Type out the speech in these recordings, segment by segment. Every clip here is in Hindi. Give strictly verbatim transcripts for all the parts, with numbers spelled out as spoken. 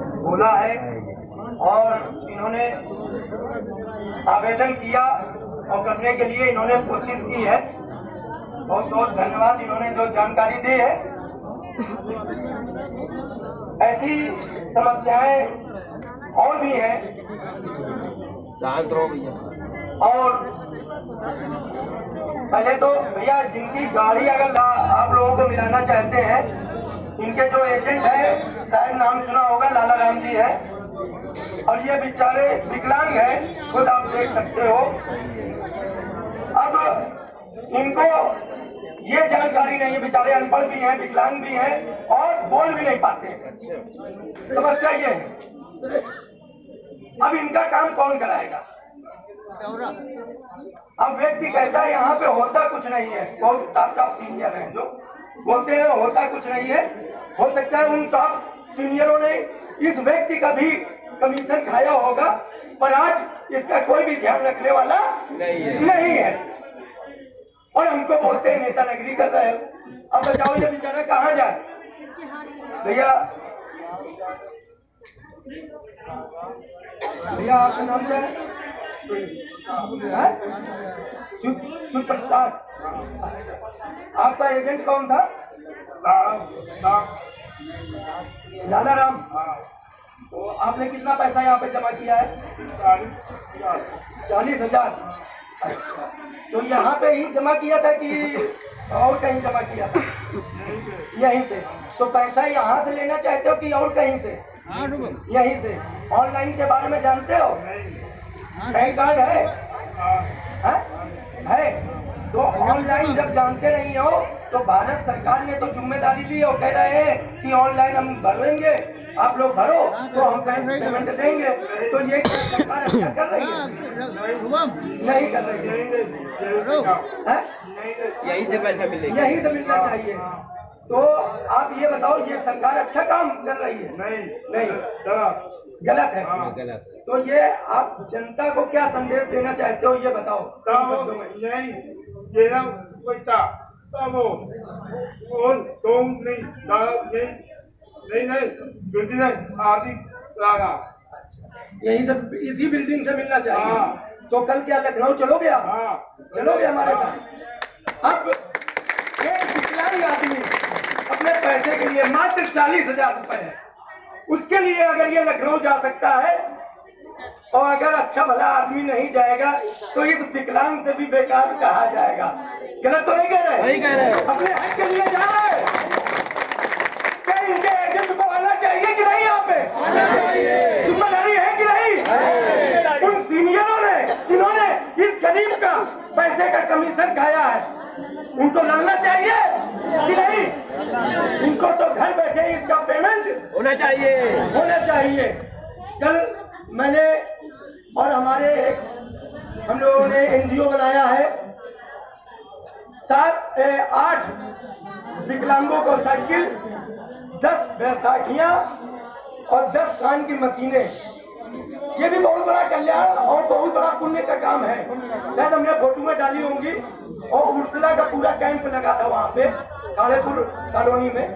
बोला है और इन्होंने आवेदन किया और करने के लिए इन्होंने कोशिश की है। बहुत बहुत धन्यवाद इन्होंने जो जानकारी दी है। ऐसी समस्याएं और भी हैं और पहले तो भैया जिनकी गाड़ी अगर आप लोगों को मिलाना चाहते हैं, इनके जो एजेंट है शायद नाम सुना होगा, लाला राम जी है और ये बेचारे विकलांग हैं, खुद आप देख सकते हो। अब इनको ये जानकारी नहीं है, बेचारे अनपढ़ भी हैं, विकलांग भी हैं और बोल भी नहीं पाते। समस्या ये है, अब इनका काम कौन कराएगा? अब व्यक्ति कहता है यहाँ पे होता कुछ नहीं है, बहुत टॉप टॉप सीनियर हैं जो बोलते हैं होता कुछ नहीं है। हो सकता है उन टॉप सीनियरों ने इस व्यक्ति का भी कमीशन खाया होगा, पर आज इसका कोई भी ध्यान रखने वाला नहीं है, नहीं है। और हमको बोलते हैं नेता नगरी कर रहे हो। अब बताओ ये बेचारा कहाँ जाए? भैया भैया आपका नाम क्या है? सुप्रकाश। आपका एजेंट कौन था? लाला राम। तो आपने कितना पैसा यहाँ पे जमा किया है? चालीस हजार। अच्छा, तो यहाँ पे ही जमा किया था कि और कहीं जमा किया था? यहीं से। तो पैसा यहाँ से लेना चाहते हो कि और कहीं से? यहीं से। ऑनलाइन के बारे में जानते हो? पैन कार्ड है? है? है? तो ऑनलाइन जब जानते नहीं हो तो भारत सरकार ने तो जिम्मेदारी ली और कह रहे हैं कि ऑनलाइन हम भरेंगे, आप लोग भरो तो हम पेमेंट देंगे। तो ये सरकार अच्छा कर रही है? नहीं कर रही है। यहीं से पैसा मिलेगा, यहीं से मिलना चाहिए। तो आप ये बताओ, ये सरकार अच्छा काम कर रही है? नहीं नहीं, गलत है। गलत। तो ये आप जनता को क्या संदेश देना चाहते हो, ये बताओ। नहीं देना पैसा तब और तुम नहीं नहीं नहीं नहीं आदि लगा यही सब इसी बिल्डिंग से मिलना चाहिए। तो कल क्या लखनऊ चलोगे आप? चलोगे हमारे साथ? अब एक विकलांग आदमी अपने पैसे के लिए मात्र चालीस हजार रुपए है, उसके लिए अगर ये लखनऊ जा सकता है और अगर अच्छा भला आदमी नहीं जाएगा तो इस विकलांग से भी बेकार कहा जाएगा। गलत तो नहीं कह रहे? नहीं कह रहे। अपने हक के लिए जा रहे हैं। क्या इनके एजेंट को आना चाहिए कि नहीं? यहाँ पे आना चाहिए। जिम्मेदारी है कि नहीं? उन सीनियरों ने जिन्होंने इस गरीब का पैसे का कमीशन खाया है, उनको लगना चाहिए कि नहीं? इनको तो घर बैठे इसका पेमेंट होना चाहिए, होना चाहिए। कल मैंने और हमारे एक हम लोगों ने एनजीओ बनाया है, सात आठ विकलांगों को साइकिल, दस बैसाखियां और दस कान की मशीनें। ये भी बहुत बड़ा कल्याण और बहुत बड़ा पुण्य का काम है। शायद हमने फोटो में डाली होंगी। और उर्सला का पूरा कैंप लगा था वहाँ पे खालेपुर कॉलोनी में।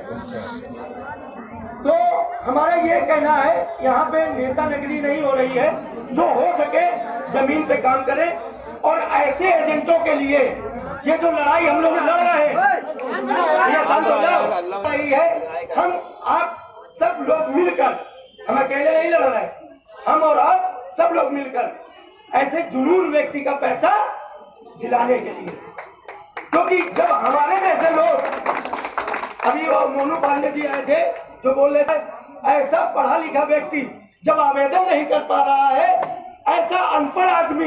तो हमारा ये कहना है, यहाँ पे नेता नगरी नहीं हो रही है। जो हो सके जमीन पे काम करें और ऐसे एजेंटों के लिए ये जो लड़ाई हम लोग लड़ रहे हैं, ये शांत हो जाओ रही है। हम आप सब लोग मिलकर, हम अकेले नहीं लड़ रहे, हम और आप सब लोग मिलकर ऐसे जुनून व्यक्ति का पैसा दिलाने के लिए। क्योंकि जब हमारे जैसे लोग, अभी वो मोनू पांडे जी आए थे जो बोल रहे थे, ऐसा पढ़ा लिखा व्यक्ति जब आवेदन नहीं कर पा रहा है, ऐसा अनपढ़ आदमी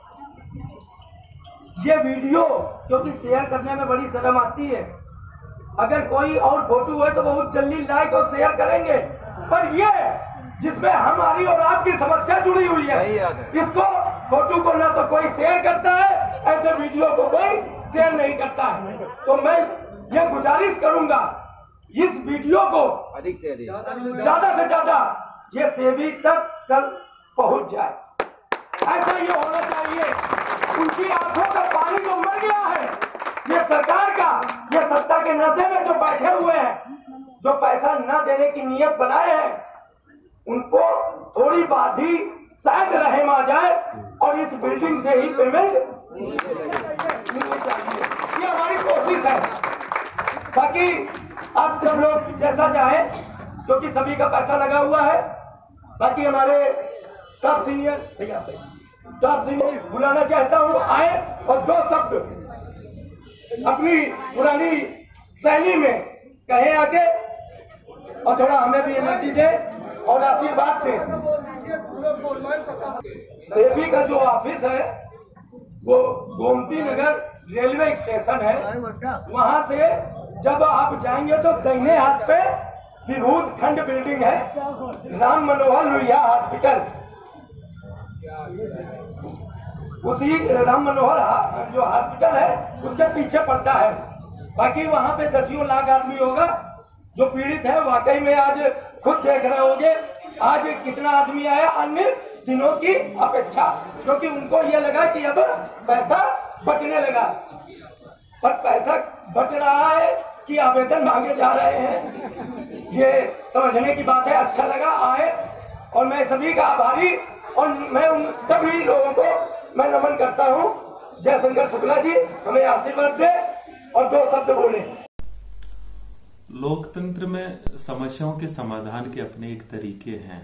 ये वीडियो, क्योंकि शेयर करने में बड़ी शर्म आती है, अगर कोई और फोटो है तो बहुत जल्दी लाइक और शेयर करेंगे, पर ये जिसमें हमारी और आपकी समस्या जुड़ी हुई है, इसको फोटो को ना तो कोई शेयर करता है, ऐसे वीडियो को कोई शेयर नहीं करता है। तो मैं ये गुजारिश करूंगा, इस वीडियो को अधिक से अधिक, ज्यादा से ज्यादा ये सेबी तक कल पहुंच जाए, ऐसा ये होना चाहिए। उनकी आंखों का पानी जो मर गया है, ये सरकार का, ये सत्ता के नशे में जो बैठे हुए हैं, जो पैसा न देने की नीयत बनाए हैं, उनको थोड़ी बात ही शायद रहम आ जाए और इस बिल्डिंग से ही पेमेंट मिलनी चाहिए। ये हमारी कोशिश है। बाकी आप सब लोग जैसा चाहे, क्योंकि सभी का पैसा लगा हुआ है। बाकी हमारे टॉप सीनियर भैया टॉप सीनियर बुलाना चाहता हूँ, आए और दो शब्द अपनी पुरानी शैली में कहे आके, और थोड़ा हमें भी एनर्जी दे और आशीर्वाद दे। सेबी का जो ऑफिस है वो गोमती नगर रेलवे स्टेशन है। वहां से जब आप जाएंगे तो दाहिने हाथ पे विभूत खंड बिल्डिंग है, राम मनोहर लोहिया हॉस्पिटल। उसी राम मनोहर जो हॉस्पिटल है उसके पीछे पड़ता है। बाकी वहां पे दसियों लाख आदमी होगा जो पीड़ित है। वाकई में आज खुद देख रहे होंगे आज कितना आदमी आया अन्य दिनों की अपेक्षा, क्योंकि उनको ये लगा कि अब पैसा बटने लगा। पर पैसा बट रहा है कि आवेदन मांगे जा रहे हैं, ये समझने की बात है। अच्छा लगा आए और मैं सभी का आभारी, और मैं उन सभी लोगों को मैं नमन करता हूँ। जयशंकर शुक्ला जी हमें आशीर्वाद दे और दो शब्द बोले। लोकतंत्र में समस्याओं के समाधान के अपने एक तरीके हैं,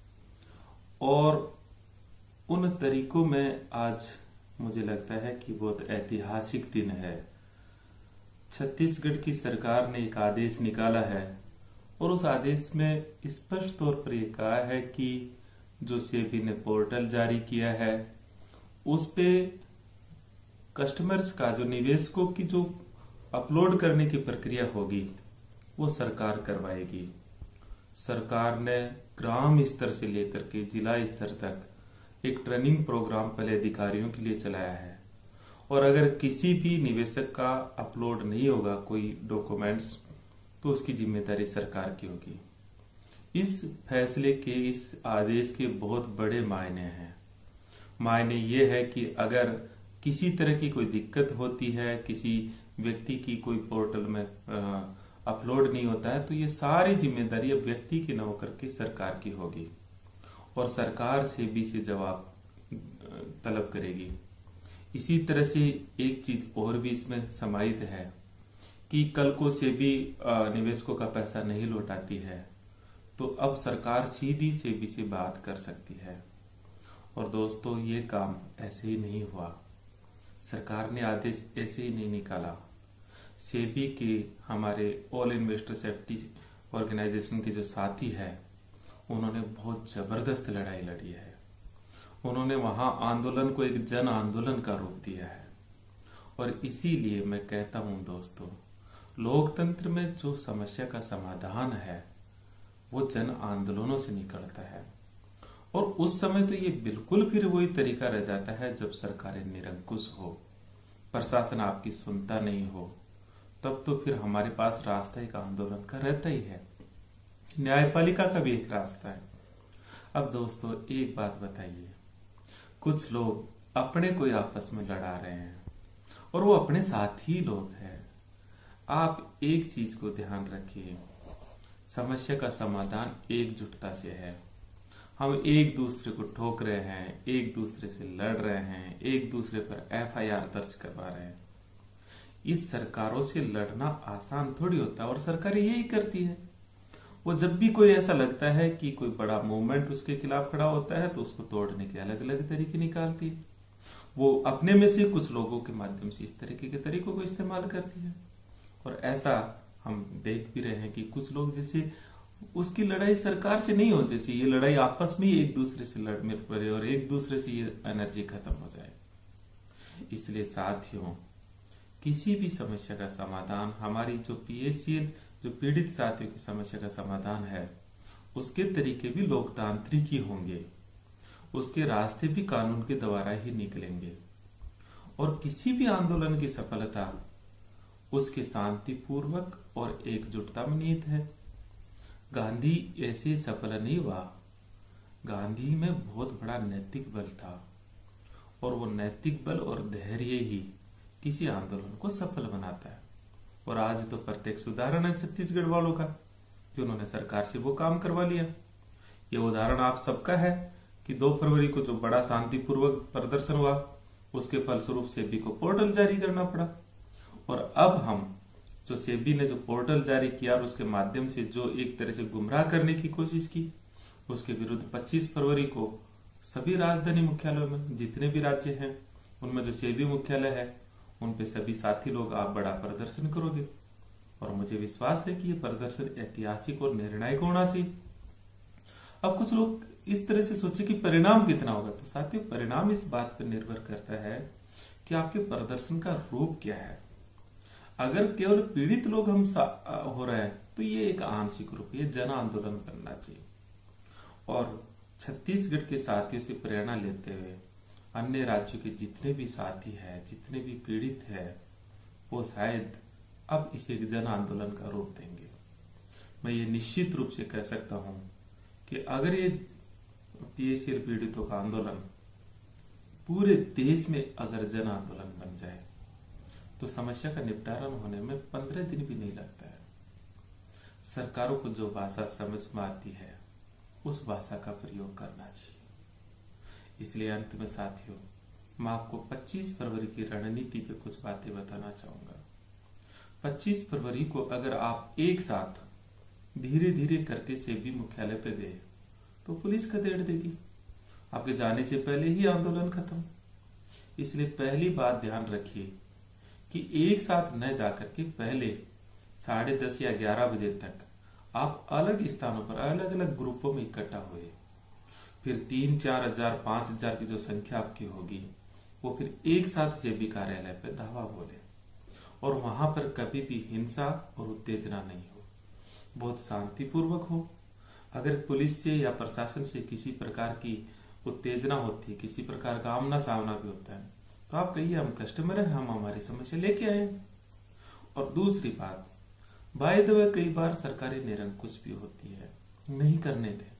और उन तरीकों में आज मुझे लगता है कि बहुत ऐतिहासिक दिन है। छत्तीसगढ़ की सरकार ने एक आदेश निकाला है और उस आदेश में स्पष्ट तौर पर यह कहा है कि जो सेबी ने पोर्टल जारी किया है उस पे कस्टमर्स का, जो निवेशकों की जो अपलोड करने की प्रक्रिया होगी वो सरकार करवाएगी। सरकार ने ग्राम स्तर से लेकर के जिला स्तर तक एक ट्रेनिंग प्रोग्राम पहले अधिकारियों के लिए चलाया है, और अगर किसी भी निवेशक का अपलोड नहीं होगा कोई डॉक्यूमेंट्स तो उसकी जिम्मेदारी सरकार की होगी। इस फैसले के, इस आदेश के बहुत बड़े मायने हैं। मायने ये है कि अगर किसी तरह की कोई दिक्कत होती है, किसी व्यक्ति की कोई पोर्टल में अपलोड नहीं होता है, तो ये सारी जिम्मेदारी अब व्यक्ति की न होकर के सरकार की होगी, और सरकार सेबी से जवाब तलब करेगी। इसी तरह से एक चीज और भी इसमें समाहित है कि कल को सेबी निवेशकों का पैसा नहीं लौटाती है तो अब सरकार सीधी सेबी से बात कर सकती है। और दोस्तों, ये काम ऐसे ही नहीं हुआ। सरकार ने आदेश ऐसे ही नहीं निकाला। सेबी के हमारे ऑल इन्वेस्टर सेफ्टी ऑर्गेनाइजेशन के जो साथी है उन्होंने बहुत जबरदस्त लड़ाई लड़ी है। उन्होंने वहां आंदोलन को एक जन आंदोलन का रूप दिया है, और इसीलिए मैं कहता हूं दोस्तों, लोकतंत्र में जो समस्या का समाधान है वो जन आंदोलनों से निकलता है। और उस समय तो ये बिल्कुल फिर वही तरीका रह जाता है जब सरकारें निरंकुश हो, प्रशासन आपकी सुनता नहीं हो, तब तो फिर हमारे पास रास्ता एक आंदोलन का रहता ही है। न्यायपालिका का भी एक रास्ता है। अब दोस्तों एक बात बताइए, कुछ लोग अपने कोई आपस में लड़ा रहे हैं और वो अपने साथी लोग हैं। आप एक चीज को ध्यान रखिए, समस्या का समाधान एकजुटता से है। हम एक दूसरे को ठोक रहे हैं, एक दूसरे से लड़ रहे हैं, एक दूसरे पर एफ आई आर दर्ज करवा रहे हैं। इस सरकारों से लड़ना आसान थोड़ी होता है, और सरकारें यही करती है। वो जब भी कोई ऐसा लगता है कि कोई बड़ा मूवमेंट उसके खिलाफ खड़ा होता है तो उसको तोड़ने के अलग अलग तरीके निकालती है। वो अपने में से कुछ लोगों के माध्यम से इस तरीके के तरीकों को इस्तेमाल करती है, और ऐसा हम देख भी रहे हैं कि कुछ लोग जैसे उसकी लड़ाई सरकार से नहीं हो, जैसे ये लड़ाई आपस में ही एक दूसरे से लड़ मिल पड़े और एक दूसरे से ये एनर्जी खत्म हो जाए। इसलिए साथियों, किसी भी समस्या का समाधान, हमारी जो पी ए सी एल, जो पीड़ित साथियों की समस्या का समाधान है, उसके तरीके भी लोकतांत्रिक ही होंगे, उसके रास्ते भी कानून के द्वारा ही निकलेंगे। और किसी भी आंदोलन की सफलता उसके शांतिपूर्वक और एकजुटता में निहित है। गांधी ऐसे सफल नहीं हुआ, गांधी में बहुत बड़ा नैतिक बल था, और वो नैतिक बल और धैर्य ही किसी आंदोलन को सफल बनाता है। और आज तो प्रत्यक्ष उदाहरण है छत्तीसगढ़ वालों का कि उन्होंने सरकार से वो काम करवा लिया। ये उदाहरण आप सबका है कि दो फरवरी को जो बड़ा शांतिपूर्वक प्रदर्शन हुआ उसके फलस्वरूप सेबी को पोर्टल जारी करना पड़ा। और अब हम जो सेबी ने जो पोर्टल जारी किया और उसके माध्यम से जो एक तरह से गुमराह करने की कोशिश की, उसके विरुद्ध पच्चीस फरवरी को सभी राजधानी मुख्यालयों में जितने भी राज्य हैं उनमें जो सेबी मुख्यालय है उन पे सभी साथी लोग आप बड़ा प्रदर्शन करोगे। और मुझे विश्वास है कि ये प्रदर्शन ऐतिहासिक और निर्णायक होना चाहिए। अब कुछ लोग इस तरह से सोचे कि परिणाम कितना होगा, तो साथियों परिणाम इस बात पर निर्भर करता है कि आपके प्रदर्शन का रूप क्या है। अगर केवल पीड़ित लोग हम हो रहे हैं तो ये एक आंशिक रूप, ये जन आंदोलन बनना चाहिए। और छत्तीसगढ़ के साथियों से प्रेरणा लेते हुए अन्य राज्यों के जितने भी साथी हैं, जितने भी पीड़ित हैं, वो शायद अब इसे एक जन आंदोलन का रूप देंगे। मैं ये निश्चित रूप से कह सकता हूं कि अगर ये पीएसीएल पीड़ितों का आंदोलन पूरे देश में अगर जन आंदोलन बन जाए तो समस्या का निपटारा होने में पंद्रह दिन भी नहीं लगता है। सरकारों को जो भाषा समझ में आती है उस भाषा का प्रयोग करना चाहिए। इसलिए अंत में साथियों मैं आपको पच्चीस फरवरी की रणनीति पे कुछ बातें बताना चाहूंगा। पच्चीस फरवरी को अगर आप एक साथ धीरे धीरे करके सेबी मुख्यालय पे गए तो पुलिस खदेड़ देगी, आपके जाने से पहले ही आंदोलन खत्म। इसलिए पहली बात ध्यान रखिए कि एक साथ न जाकर के पहले साढ़े दस या ग्यारह बजे तक आप अलग स्थानों पर अलग अलग ग्रुपों में इकट्ठा हुए, फिर तीन चार हजार पांच हजार की जो संख्या आपकी होगी वो फिर एक साथ सेबी कार्यालय पर धावा बोले और वहां पर कभी भी हिंसा और उत्तेजना नहीं हो, बहुत शांतिपूर्वक हो। अगर पुलिस से या प्रशासन से किसी प्रकार की उत्तेजना होती है, किसी प्रकार का आमना सामना भी होता है, तो आप कहिए हम कस्टमर हैं, हम हमारी समस्या लेके आए। और दूसरी बात, बाय द वे कई बार सरकारी निरंकुश भी होती है, नहीं करने दें,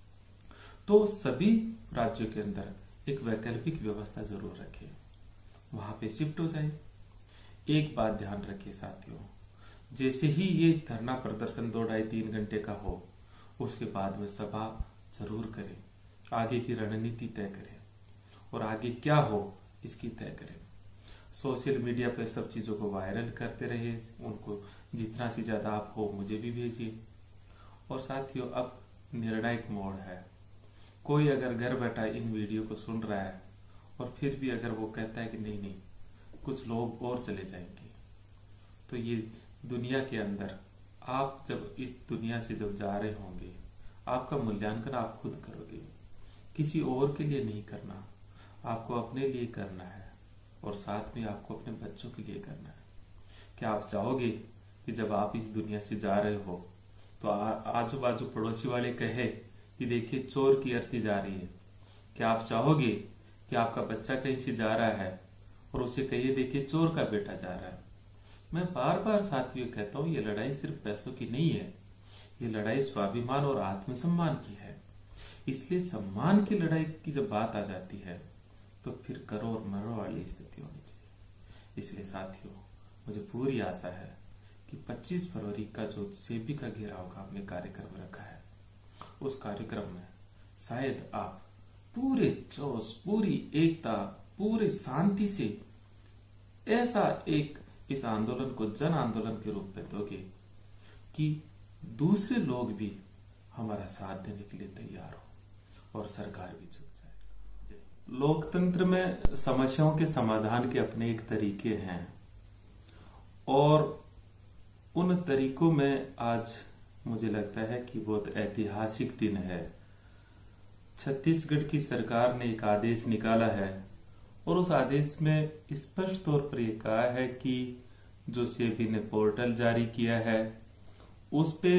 तो सभी राज्यों के अंदर एक वैकल्पिक व्यवस्था जरूर रखें, वहां पे शिफ्ट हो जाए। एक बात ध्यान रखिए साथियों, जैसे ही ये धरना प्रदर्शन दो ढाई तीन घंटे का हो उसके बाद में सभा जरूर करें, आगे की रणनीति तय करें और आगे क्या हो इसकी तय करें। सोशल मीडिया पे सब चीजों को वायरल करते रहिए, उनको जितना सी ज्यादा आप हो मुझे भी भेजिए। और साथियों अब निर्णायक मोड़ है, कोई अगर घर बैठा इन वीडियो को सुन रहा है और फिर भी अगर वो कहता है कि नहीं नहीं कुछ लोग और चले जाएंगे, तो ये दुनिया के अंदर आप जब इस दुनिया से जब जा रहे होंगे आपका मूल्यांकन आप खुद करोगे, किसी और के लिए नहीं करना, आपको अपने लिए करना है और साथ में आपको अपने बच्चों के लिए करना है। क्या आप चाहोगे कि जब आप इस दुनिया से जा रहे हो तो आजू बाजू पड़ोसी वाले कहे कि देखिए चोर की अर्थी जा रही है? क्या आप चाहोगे कि आपका बच्चा कहीं से जा रहा है और उसे कहिए देखिए चोर का बेटा जा रहा है? मैं बार बार साथियों कहता हूं ये लड़ाई सिर्फ पैसों की नहीं है, ये लड़ाई स्वाभिमान और आत्मसम्मान की है। इसलिए सम्मान की लड़ाई की जब बात आ जाती है तो फिर करो और मरो वाली स्थिति होनी चाहिए। इसलिए साथियों मुझे पूरी आशा है कि पच्चीस फरवरी का जो सेबी का घेराव का आपने कार्यक्रम रखा है उस कार्यक्रम में शायद आप पूरे जोश, पूरी एकता, पूरे शांति से ऐसा एक इस आंदोलन को जन आंदोलन के रूप में दोगे कि दूसरे लोग भी हमारा साथ देने के लिए तैयार हो और सरकार भी झुक जाए। लोकतंत्र में समस्याओं के समाधान के अपने एक तरीके हैं और उन तरीकों में आज मुझे लगता है कि बहुत ऐतिहासिक दिन है। छत्तीसगढ़ की सरकार ने एक आदेश निकाला है और उस आदेश में स्पष्ट तौर पर यह कहा है कि जो सेबी ने पोर्टल जारी किया है उस पे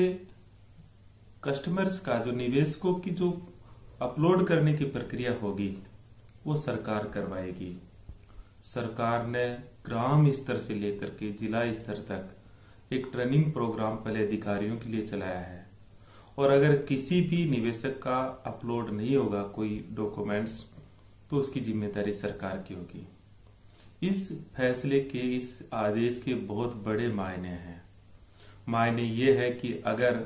कस्टमर्स का, जो निवेशकों की जो अपलोड करने की प्रक्रिया होगी वो सरकार करवाएगी। सरकार ने ग्राम स्तर से लेकर के जिला स्तर तक एक ट्रेनिंग प्रोग्राम पहले अधिकारियों के लिए चलाया है और अगर किसी भी निवेशक का अपलोड नहीं होगा कोई डॉक्यूमेंट्स तो उसकी जिम्मेदारी सरकार की होगी। इस फैसले के, इस आदेश के बहुत बड़े मायने हैं। मायने ये है कि अगर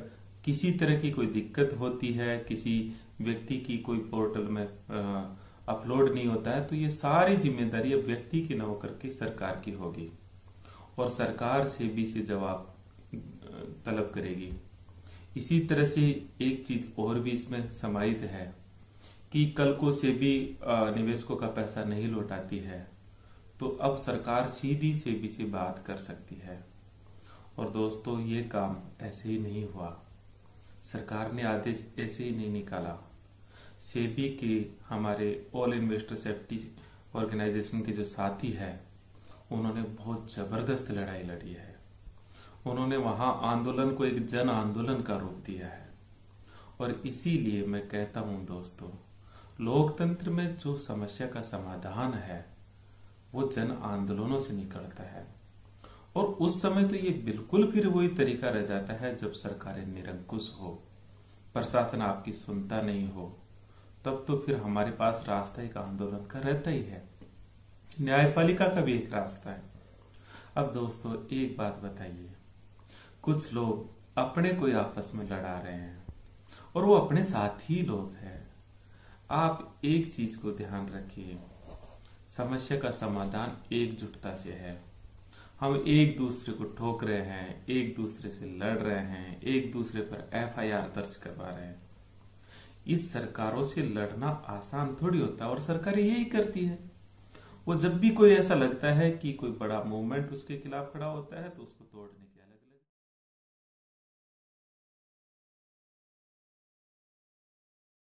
किसी तरह की कोई दिक्कत होती है, किसी व्यक्ति की कोई पोर्टल में अपलोड नहीं होता है, तो ये सारी जिम्मेदारी अब व्यक्ति की न होकर के सरकार की होगी और सरकार सेबी से जवाब तलब करेगी। इसी तरह से एक चीज और भी इसमें समाहित है कि कल को सेबी निवेशकों का पैसा नहीं लौटाती है तो अब सरकार सीधी सेबी से बात कर सकती है। और दोस्तों, ये काम ऐसे ही नहीं हुआ, सरकार ने आदेश ऐसे ही नहीं निकाला। सेबी के हमारे ऑल इन्वेस्टर सेफ्टी ऑर्गेनाइजेशन के जो साथी है उन्होंने बहुत जबरदस्त लड़ाई लड़ी है। उन्होंने वहां आंदोलन को एक जन आंदोलन का रूप दिया है और इसीलिए मैं कहता हूं दोस्तों, लोकतंत्र में जो समस्या का समाधान है वो जन आंदोलनों से निकलता है और उस समय तो ये बिल्कुल फिर वही तरीका रह जाता है जब सरकारें निरंकुश हो, प्रशासन आपकी सुनता नहीं हो, तब तो फिर हमारे पास रास्ता एक आंदोलन का रहता ही है, न्यायपालिका का भी एक रास्ता है। अब दोस्तों एक बात बताइए, कुछ लोग अपने कोई आपस में लड़ा रहे हैं और वो अपने साथी लोग हैं। आप एक चीज को ध्यान रखिए, समस्या का समाधान एकजुटता से है। हम एक दूसरे को ठोक रहे हैं, एक दूसरे से लड़ रहे हैं, एक दूसरे पर एफ आई आर दर्ज करवा रहे हैं। इस सरकारों से लड़ना आसान थोड़ी होता है और सरकारें यही करती है। वो जब भी कोई ऐसा लगता है कि कोई बड़ा मूवमेंट उसके खिलाफ खड़ा होता है तो उसको तोड़ने